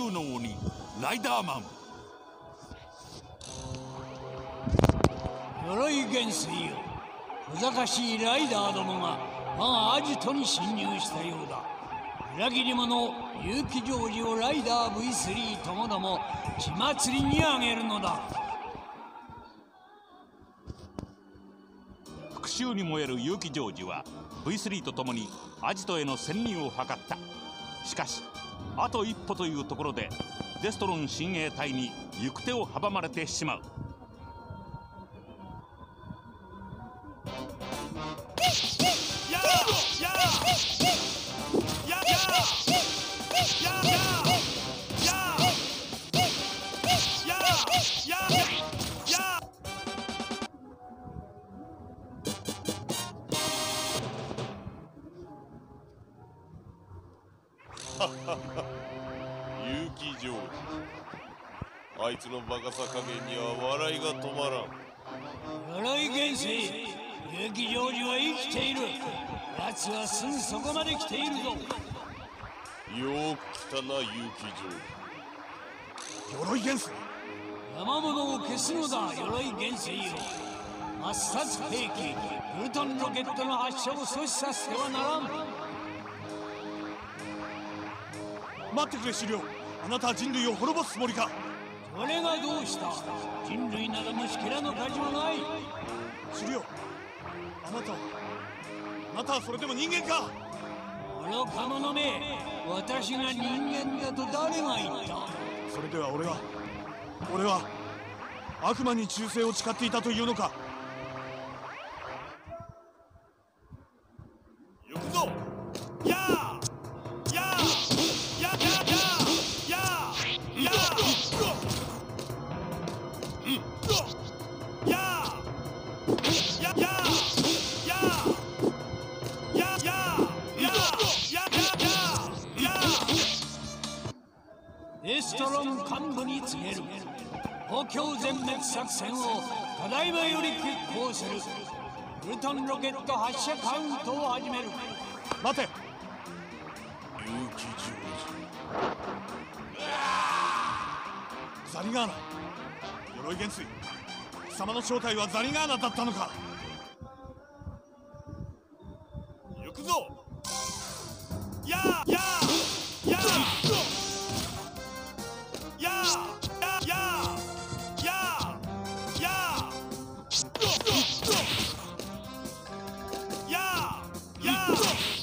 竜の鬼ライダーマン。 鎧元帥よ、小賢しいライダーどもが我がアジトに侵入したようだ。裏切り者結城ジョージをライダー V3 ともども血祭りにあげるのだ。 復讐に燃える結城ジョージは V3 と共にアジトへの潜入を図った。しかしあと一歩というところでデストロン親衛隊に行く手を阻まれてしまう。 結城ジョージ、あいつのバカさ加減には笑いが止まらん。 鎧元帥、結城ジョージは生きている。奴はすぐそこまで来ているぞ。 よく来たな結城ジョージ。 鎧元帥、 生物を消すのだ鎧元帥よ。抹殺兵器プルトンロケットの発射を阻止させてはならん。 待ってくれ資料。あなたは人類を滅ぼすつもりか。 それがどうした。人類など虫けらの価値はない。 資料、あなたはそれでも人間か。 愚か者め、私が人間だと誰が言った。 それでは俺は悪魔に忠誠を誓っていたというのか。 行くぞ。やあやあやあやあやあやあやあデストロン幹部に告げる。東京全滅作戦をただいまより決行する。プルトンロケット発射カウントを始める。 待て。 結城ジョージ。 ザリガーナ。鎧元帥、貴様の正体はザリガーナだったのか。 行くぞ。やあやあやあやあやあやあやあやあやあ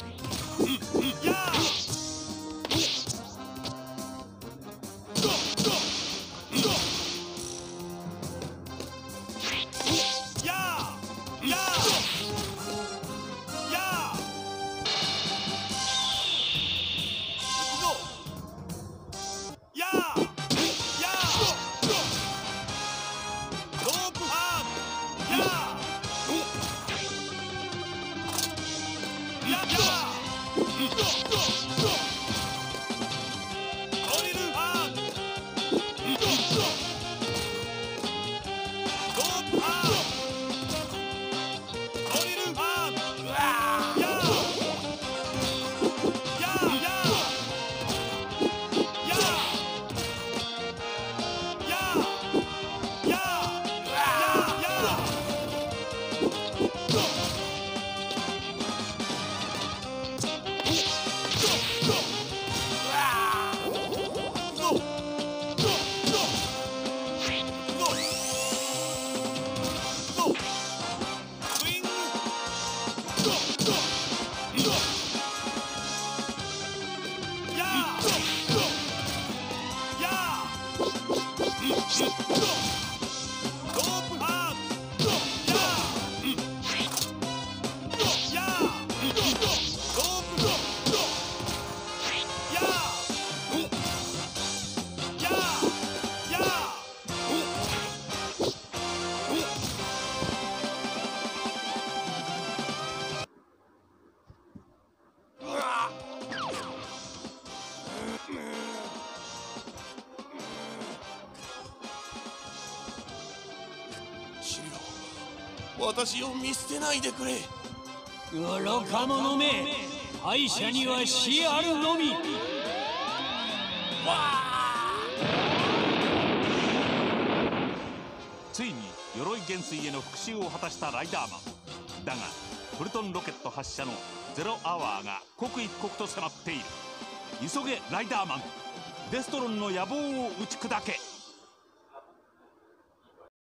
私を見捨てないでくれ。 愚か者め、敗者には死あるのみ。 わあついに鎧元帥への復讐を果たしたライダーマンだが、プルトンロケット発射のゼロアワーが刻一刻と迫っている。急げライダーマン、デストロンの野望を打ち砕け。